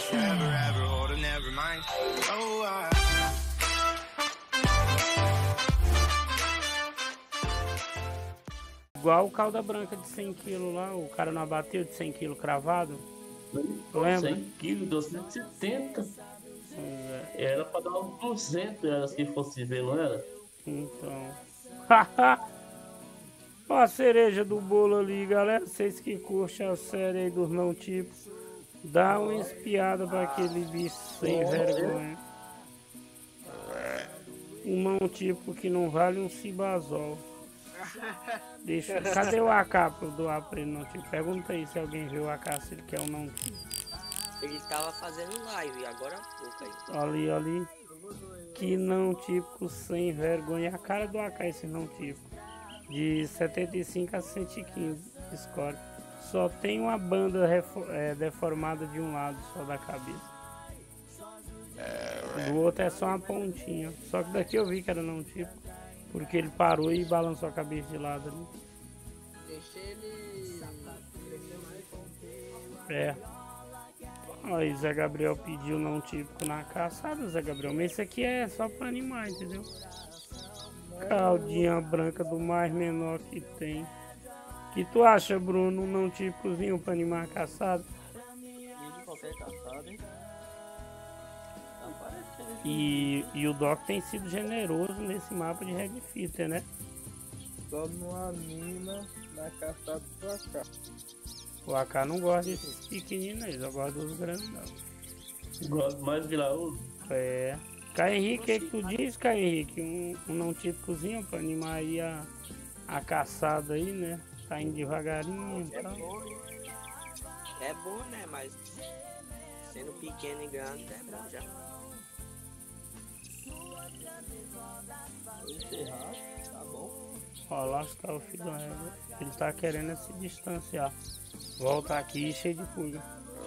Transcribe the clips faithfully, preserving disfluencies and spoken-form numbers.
Never ever hold a never mind. Oh, I... Igual o calda branca de cem quilos lá, o cara não abateu de cem quilos cravado. Lembra? cem quilos, deu cento e setenta. É. Era pra dar uns duzentos, era, se fosse ver, não era? Então. Ó a cereja do bolo ali, galera. Vocês que curtem a série aí dos não tipos, dá uma espiada pra aquele bicho sem vergonha. Um não tipo que não vale um cibazol. Deixa. Cadê o A K pra eu doar pra ele não tipo? Pergunta aí se alguém viu o A K, se ele quer um não tipo. Ele estava fazendo live agora há pouco aí. Ali, ali. Que não típico sem vergonha. A cara do A K esse não típico. De setenta e cinco a cento e quinze score. Só tem uma banda é, deformada de um lado só da cabeça. Do outro é só uma pontinha. Só que daqui eu vi que era não típico. Porque ele parou e balançou a cabeça de lado ali. Deixei ele crescer mais. É. Aí Zé Gabriel pediu não típico na caçada, Zé Gabriel. Mas isso aqui é só para animais, entendeu? Caldinha branca do mais menor que tem. Que tu acha, Bruno, um não típicozinho para animar a caçada? De qualquer caçada, hein? E, e o Doc tem sido generoso nesse mapa de Red Fitter, né? Só não anima na caçada do A K. O A K não gosta desses pequeninos aí, só gosta dos grandes não. Gosto mais de Laúdo. É. Caio Henrique, o que, que tu diz, Caio Henrique? Um, um não típicozinho pra animar aí a, a caçada aí, né? Tá indo devagarinho e É tal. bom, é bom, né? Mas sendo pequeno e grande é bom já. Vou encerrar, tá bom? Ó, lá está o filho da régua. Ele tá querendo se distanciar. Volta aqui cheio de pulga.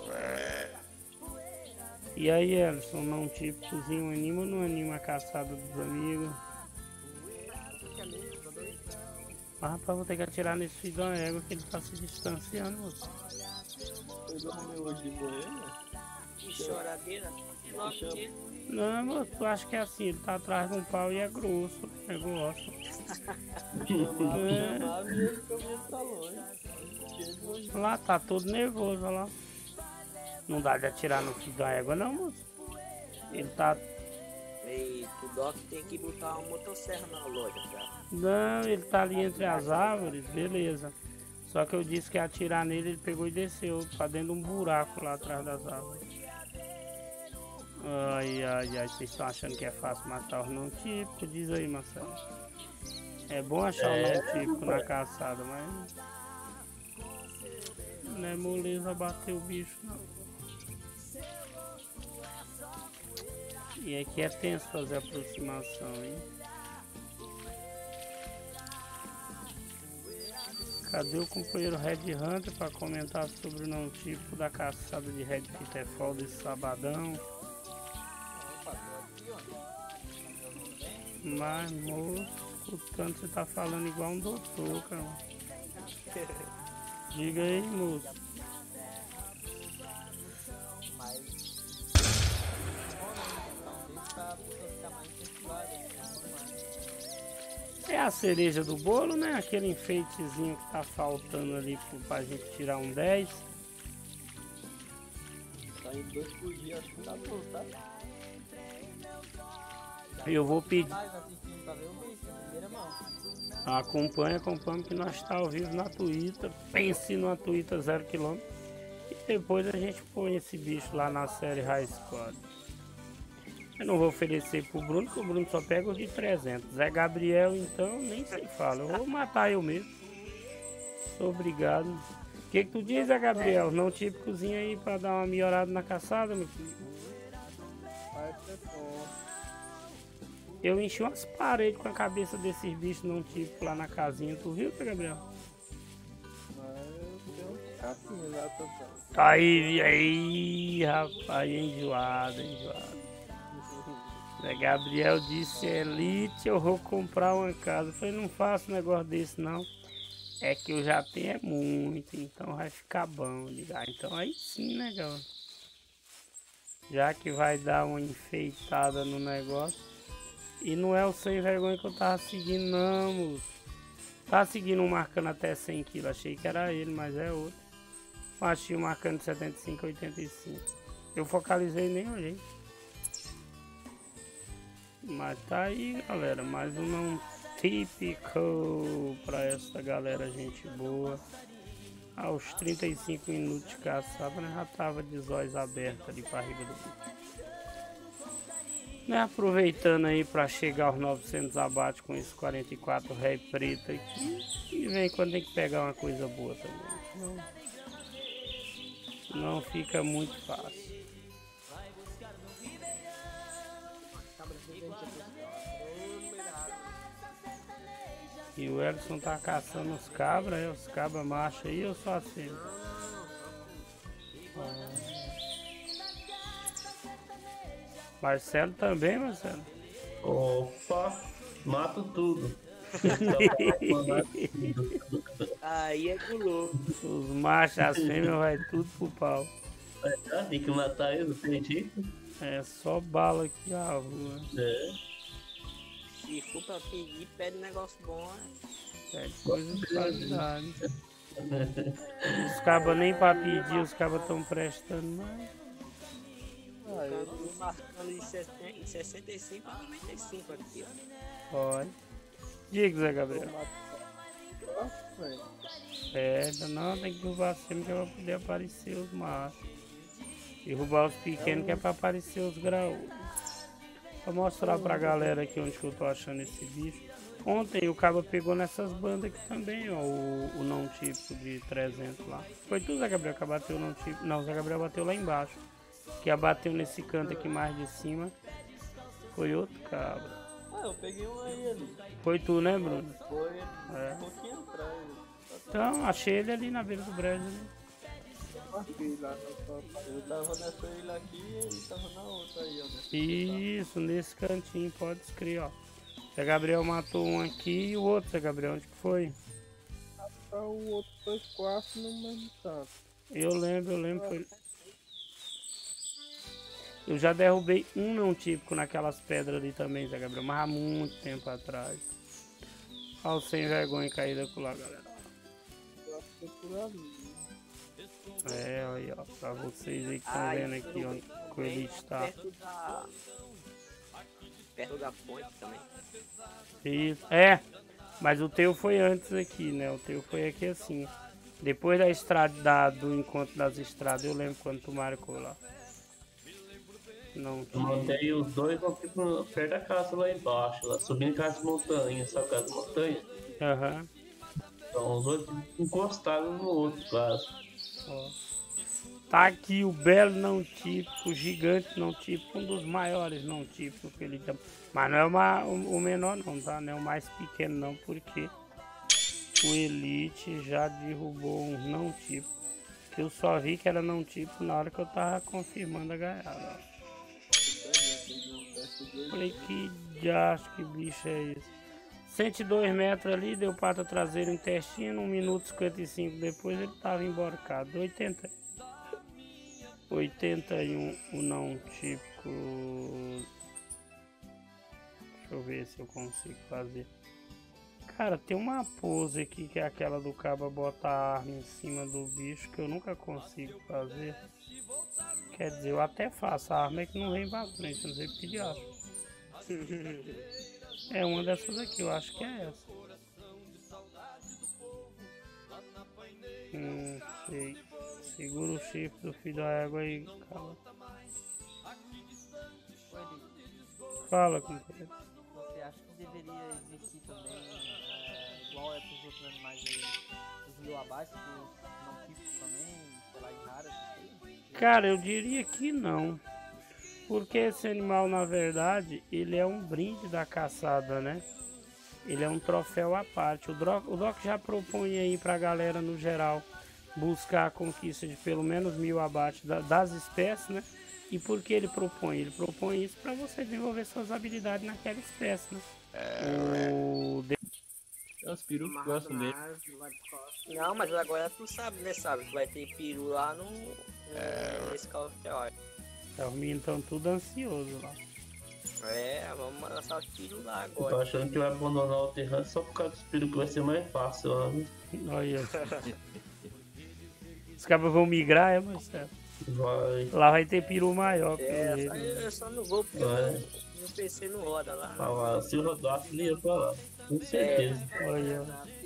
E aí, Elson, não típicozinho anima ou não anima a caçada dos amigos? Mas rapaz, vou ter que atirar nesse filho da régua que ele tá se distanciando, moço. Eu dormi hoje de manhã, Que choradeira. Logo que Não, moço, eu acho que é assim, ele tá atrás de um pau e é grosso, é grosso. chamava, chamava e ele ficou tá longe. Lá tá todo nervoso, olha lá. Não dá de atirar no filho da égua não, moço. Ele tá... Eita, o Doc tem que botar uma motosserra na loja, cara. Não, ele tá ali entre as árvores, beleza. Só que eu disse que ia atirar nele, ele pegou e desceu pra dentro de um buraco lá atrás das árvores. Ai, ai, ai, vocês estão achando que é fácil matar os não típicos? Diz aí, Marcelo. É bom achar o não típico na caçada, mas... Não é moleza bater o bicho, não. E aqui é tenso fazer aproximação, hein? Cadê o companheiro Red Hunter para comentar sobre o não tipo da caçada de Red Pitefall desse sabadão? Mas, moço, escutando você tá falando igual um doutor, cara. Diga aí, moço. É a cereja do bolo, né? Aquele enfeitezinho que tá faltando ali pra gente tirar um dez. Tá indo dois por dia, acho que tá bom, tá? Eu vou pedir. Mas assistindo pra ver o bicho, em primeira mão. Acompanha, acompanha que nós está ao vivo na Twitter. Pense no Twitter zero quilômetro. E depois a gente põe esse bicho lá na série High Squad. Eu não vou oferecer pro Bruno, porque o Bruno só pega os de trezentos. Zé Gabriel, então, nem se fala. Eu vou matar eu mesmo. Obrigado. O que que tu diz, Zé Gabriel? Não típicozinho aí pra dar uma melhorada na caçada, meu filho? Vai ser bom. Eu enchi umas paredes com a cabeça desses bichos não típicos lá na casinha. Tu viu, Zé Gabriel? Mas eu tenho um capinho lá também. Aí, aí, rapaz, enjoado, enjoado. Zé Gabriel disse, Elite, eu vou comprar uma casa. Eu falei, não faço um negócio desse não. É que eu já tenho é muito, então vai ficar bom. Ligar. Então aí sim, né, galera? Já que vai dar uma enfeitada no negócio. E não é o sem vergonha que eu tava seguindo, não, moço. Tava seguindo um marcando até cem quilos. Achei que era ele, mas é outro. Eu achei um marcando setenta e cinco, oitenta e cinco. Eu focalizei e nem olhei. Mas tá aí, galera. Mais um não típico pra essa galera, gente boa. Aos trinta e cinco minutos de caçada, né, já tava de zóis abertos ali pra riba do bicho. Né, aproveitando aí para chegar aos novecentos abates com esse quarenta e quatro ré preto aqui. E vem quando tem que pegar uma coisa boa também. Não, não fica muito fácil. E o Elson tá caçando os cabras, é, os cabras machos aí, eu só assim. Ah. Marcelo também, Marcelo? Opa, mato tudo. Aí é guloso. Os machos, as fêmeas, vai tudo pro pau. É, tem que matar eles, não tem jeito. É só bala aqui, a rua. É. Se for pra pedir, pede um negócio bom, né? É coisa de qualidade. Os cabas nem pra pedir, os cabas tão prestando mais. Ah, eu Tô marcando de sessenta, sessenta e cinco a noventa e cinco aqui, ó. Olha. Diga, Zé Gabriel. gosto, velho. É, não, tem que derrubar sempre que é pra poder aparecer os machos. Derrubar os pequenos que é pra aparecer os graúdos. Vou mostrar pra galera aqui onde que eu tô achando esse bicho. Ontem o cabo pegou nessas bandas aqui também, ó, o, o não típico de trezentos lá. Foi tu, Zé Gabriel, que abateu o não típico. Não, o Zé Gabriel bateu lá embaixo. Que abateu nesse canto aqui mais de cima. Foi outro cabra. Ah, eu peguei um aí ali. Foi tu, né, Bruno? Foi É. um pouquinho atrás. Então, achei ele ali na beira do brejo. Né? Marquei lá no topo. Eu tava nessa ilha aqui e ele tava na outra aí, ó. Né? Isso, nesse cantinho, pode escrever, ó. Zé Gabriel matou um aqui e o outro, Zé Gabriel, onde que foi? Ah, o outro foi quase no mesmo canto. Eu lembro, eu lembro. Foi... Eu já derrubei um não típico naquelas pedras ali também, Zé Gabriel, mas há muito tempo atrás. Olha o sem vergonha caída por lá, galera. Eu acho que foi por ali. É, aí, ó, pra vocês aí que estão Ah, vendo isso aqui onde que ele está. Perto da... Perto da ponte também. Isso, é, mas o teu foi antes aqui, né? O teu foi aqui assim. Depois da estrada, da, do encontro das estradas, eu lembro quando tu marcou lá. Não Eu tinha. mandei os dois aqui pro- perto da casa lá embaixo, lá, subindo casa de montanha, sabe casa de montanha? Aham. Então os dois encostaram um no outro, quase. Ó. Tá aqui o belo não típico, gigante não típico, um dos maiores não típicos que ele tem. Mas não é uma, o, o menor não, tá? Não é o mais pequeno não, porque o Elite já derrubou um não típico. Eu só vi que era não típico na hora que eu tava confirmando a gaiada. Falei, que diacho, que bicho é esse? cento e dois metros ali, deu pata traseira intestino, um minuto e cinquenta e cinco depois ele tava emborcado. oitenta, oitenta e um o não típico. Deixa eu ver se eu consigo fazer. Cara, tem uma pose aqui que é aquela do cabo botar a arma em cima do bicho que eu nunca consigo fazer. Quer dizer, eu até faço, a arma é que não vem pra frente, não sei porque de acho. É uma dessas aqui, eu acho que é essa. Hum, sei. Segura o chifre do filho da égua aí, cara. Fala, companheiro. Você acha que deveria existir também, é, igual é pros outros animais aí, os mil abaixo, dos não típicos também, sei lá, em raras, Cara, eu diria que não. Porque esse animal, na verdade, ele é um brinde da caçada, né? Ele é um troféu à parte. O Doc, o Doc já propõe aí pra galera, no geral, buscar a conquista de pelo menos mil abates da, das espécies, né? E por que ele propõe? Ele propõe isso para você desenvolver suas habilidades naquela espécie, né? O... Tem uns perus que gostam dele. Não, mas agora tu sabe, né? Sabe que vai ter peru lá no. no nesse carro teórico. Os meninos estão tudo ansiosos lá. É, vamos lançar os tiros lá Eu tô agora. achando que vai abandonar o terreno só por causa dos peru que vai ser mais fácil lá, né? Olha. Os cabos vão migrar, é, Marcelo? Vai. Lá vai ter peru maior, pelo É, jeito. só, eu só não vou porque Vai. meu, meu P C não roda lá. Ah, lá, se rodasse, ele ia pra lá. Com certeza. Olha.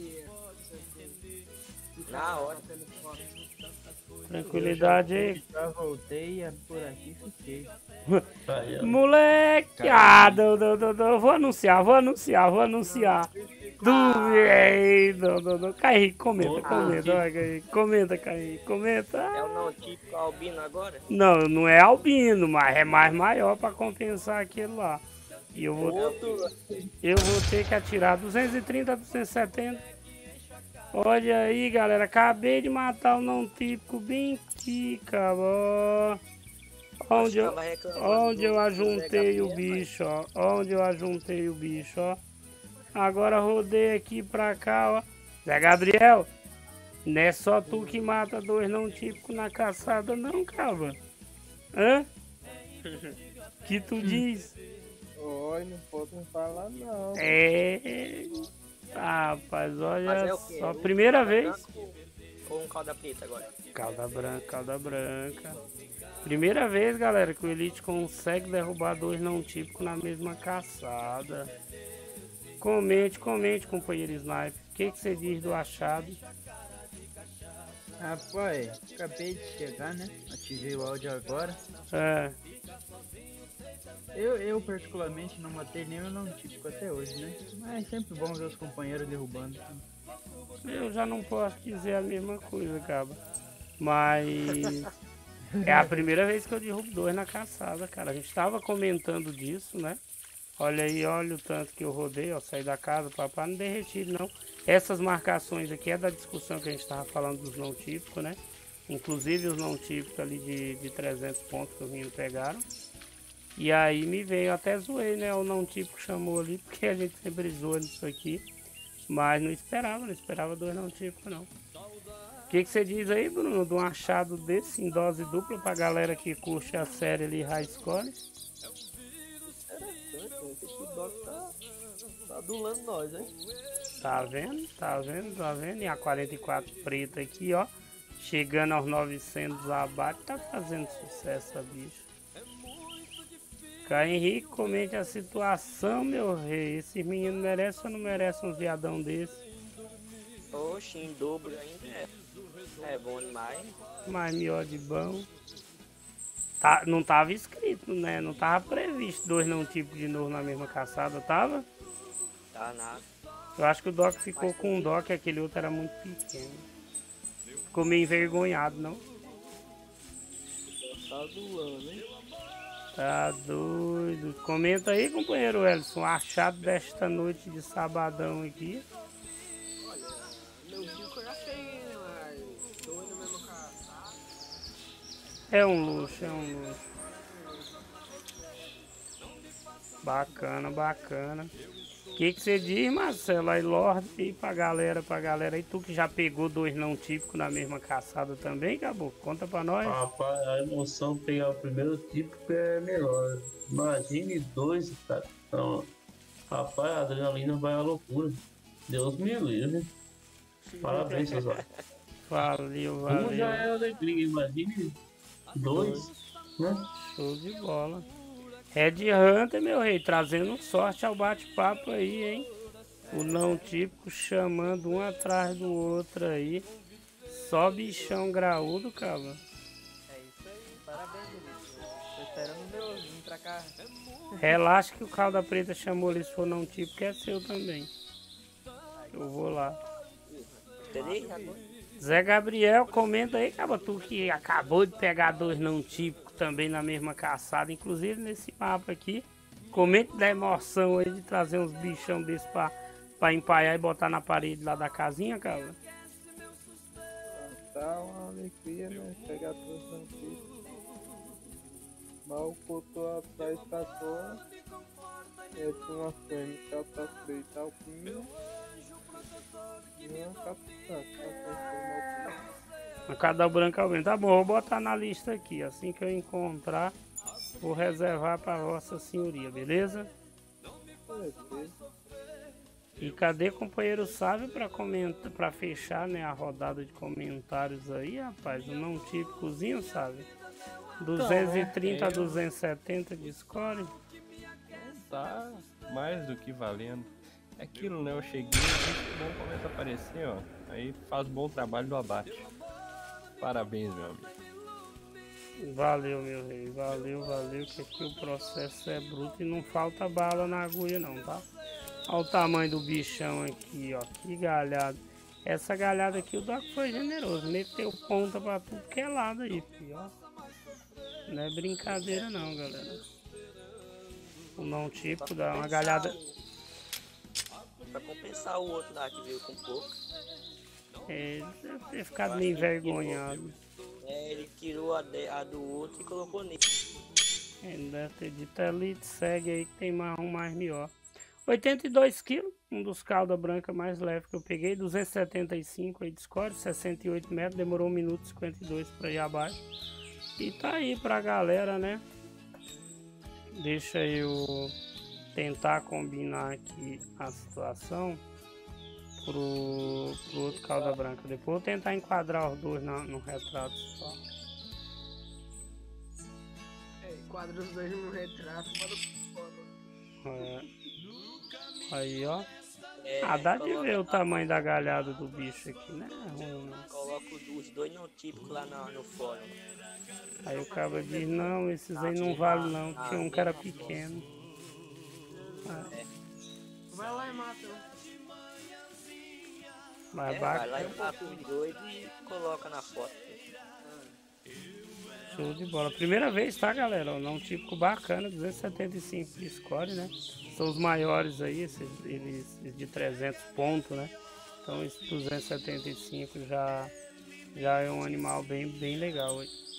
Na hora. Tranquilidade aí. Já voltei, é por aqui fiquei. Aí, ó. Moleque! Ah, do, do, do, do. Vou anunciar, vou anunciar, vou anunciar. Do... Ei, do, do, do. Kaique, comenta, Outro comenta, tipo. vai, Kaique. Comenta, Kaique, comenta. É o não típico albino agora? Não, não é albino, mas é mais maior pra compensar aquele lá. E eu vou, eu vou ter que atirar duzentos e trinta, duzentos e setenta. Olha aí, galera, acabei de matar o não típico bem aqui, cara. Onde eu, onde eu ajuntei o bicho, ó. Onde eu ajuntei o bicho, ó. Agora rodei aqui pra cá, ó. Zé Gabriel, não é só tu que mata dois não típicos na caçada, não, cara. Hã? Que tu diz? Oi, não posso falar não. É. Ah, rapaz, Mas olha é o quê? só. Um Primeira calda vez. branca ou um calda preta agora? Calda branca, calda branca. Primeira vez, galera, que o Elite consegue derrubar dois não típicos na mesma caçada. Comente, comente, companheiro Sniper. O que, que você diz do achado? Rapaz, acabei de chegar, né? Ativei o áudio agora. É, Eu, eu particularmente não matei nenhum não típico até hoje, né? Mas é sempre bom ver os companheiros derrubando. eu já não posso dizer a mesma coisa, cara. Mas é a primeira vez que eu derrubo dois na caçada, cara. A gente tava comentando disso, né? Olha aí, olha o tanto que eu rodei, ó. Saí da casa, papai não derretido, não. Essas marcações aqui é da discussão que a gente tava falando dos não típicos, né? Inclusive os não típicos ali de, de trezentos pontos que os meninos pegaram. E aí me veio, até zoei, né? O não típico chamou ali, porque a gente sempre zoa nisso aqui. Mas não esperava, não esperava dois não típicos, não. O que, que você diz aí, Bruno, de um achado desse em dose dupla pra galera que curte a série ali High Score? Esse Doc tá, tá adulando nós, hein? Tá vendo? Tá vendo? Tá vendo? E a quarenta e quatro preta aqui, ó. Chegando aos novecentos abate, tá fazendo sucesso a bicha. Caio Henrique, comente a situação, meu rei. Esses meninos merecem ou não merecem um viadão desse? Oxe, em dobro ainda é. É bom demais. Mais melhor de bom. Tá, não tava escrito, né? Não tava previsto dois não tipos de novo na mesma caçada, tava? Tá nada. Eu acho que o Doc ficou com um dó, que aquele outro era muito pequeno. Ficou meio envergonhado, não? Tá adulando, hein? Tá doido. Comenta aí, companheiro Ellison, o achado desta noite de sabadão aqui. Meu bico eu já achei, mas dois na mesma caçada. É um luxo, é um luxo. Bacana, bacana. O que que você diz, Marcelo? Aí, Lorde, aí pra galera, pra galera aí. Tu que já pegou dois não típicos na mesma caçada também, Caboclo? Conta pra nós. Rapaz, a emoção de pegar o primeiro tipo é melhor. Imagine dois, cara. Então, rapaz, a adrenalina vai à loucura. Deus me livre. Parabéns, seus olhos. Valeu, Um valeu. já é alegria, imagine dois, né? Show de bola. Red Hunter, meu rei, trazendo sorte ao bate-papo aí, hein? O não típico chamando um atrás do outro aí. Só bichão graúdo, cara. É isso aí, parabéns, Vinícius. Tô esperando o meu vir pra cá. Relaxa que o Calda Preta chamou ali, se for não típico, é seu também. Eu vou lá. Três agora? Zé Gabriel, comenta aí, cara, tu que acabou de pegar dois não típicos também na mesma caçada, inclusive nesse mapa aqui. Comenta da emoção aí de trazer uns bichão desses pra, pra empaiar e botar na parede lá da casinha, cara. Tá uma alegria, né? Pegar dois não típicos. Mal botou atrás da torre. É de uma fêmea, capa preta alpina. E uma capitã, capa A cada branca ao vento. Tá bom, vou botar na lista aqui. Assim que eu encontrar, Vou reservar para Vossa Senhoria, beleza? E cadê companheiro sábio para comentar, para fechar, né, a rodada de comentários aí, rapaz? O não típicozinho, sabe? duzentos e trinta a duzentos e setenta de score. Tá mais do que valendo. É aquilo, né? Eu cheguei, muito bom, começa a aparecer, ó. Aí faz bom trabalho do abate. Parabéns, meu amigo. Valeu, meu rei. Valeu, valeu. Que aqui o processo é bruto e não falta bala na agulha, não, tá? Olha o tamanho do bichão aqui, ó. Que galhada. Essa galhada aqui, o Doc foi generoso. Meteu ponta pra tudo que é lado aí, filho, ó. Não é brincadeira, não, galera. O não tipo dá uma galhada. Pra compensar o outro lá que veio com pouco. É, ele deve ter ficado meio envergonhado. É, ele tirou a, de, a do outro e colocou nele. Ele deve ter dito ali, segue aí que tem marrom mais melhor. oitenta e dois quilos, um dos calda branca mais leve que eu peguei. duzentos e setenta e cinco aí de score, sessenta e oito metros, demorou um minuto e cinquenta e dois para ir abaixo. E tá aí pra galera, né? Deixa eu tentar combinar aqui a situação pro, pro outro calda branca. Depois eu vou tentar enquadrar os dois na, no retrato só. É, enquadra os dois no retrato, manda pro É. Aí, ó. É, Ah, dá de coloca- ver o tamanho da galhada do bicho aqui, né? Ruim, não. Coloca os dois não típicos lá no, no fórum. Aí o cara diz, não, esses aí não valem não, porque um cara pequeno. Ah, Vai lá e mata. mas É, vai lá bacana. e mata os dois e coloca na foto. Show de bola. Primeira vez, tá, galera? Não típico bacana, duzentos e setenta e cinco de score, né? São os maiores aí, esses, eles de trezentos pontos, né? Então esse duzentos e setenta e cinco já, já é um animal bem, bem legal aí.